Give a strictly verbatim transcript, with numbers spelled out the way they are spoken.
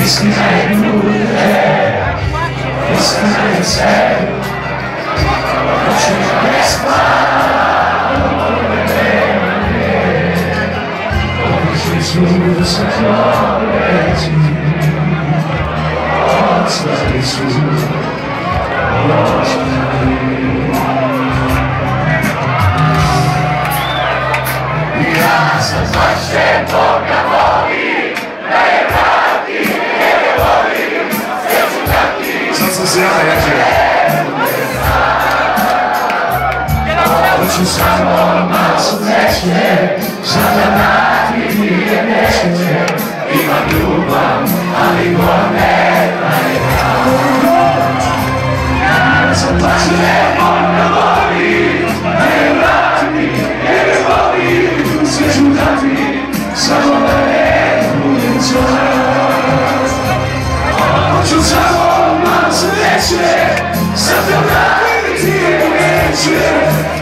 Istina je bude, istina je sve. Noćima ne spavamo, nema nje. Otišli su da se klopeti, odslali su noćni. Ja sam zvašćen Boga voli, da je vrati, jer je volim, sve ću dati. Sad sam se ja najjačio. Hoću samo masu sreće, sad da vrati nije neće. Imam ljubav, ali go ne daje pravo. Ja sam zvašćen Boga voli, da je vrati, jer je volim, sve ću dati, samo da ne budem čas. Hoću samo malo sreće, sad da vrati nije neće.